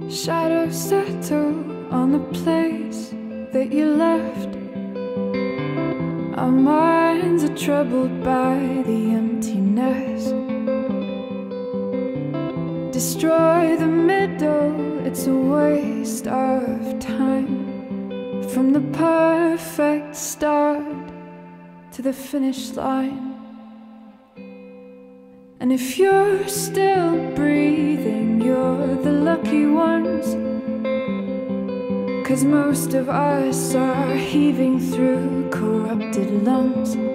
Shadows settle on the place that you left. Our minds are troubled by the emptiness. Destroy the middle, it's a waste of time. From the perfect start to the finish line. And if you're still breathing, you're the lucky ones, 'cause most of us are heaving through corrupted lungs.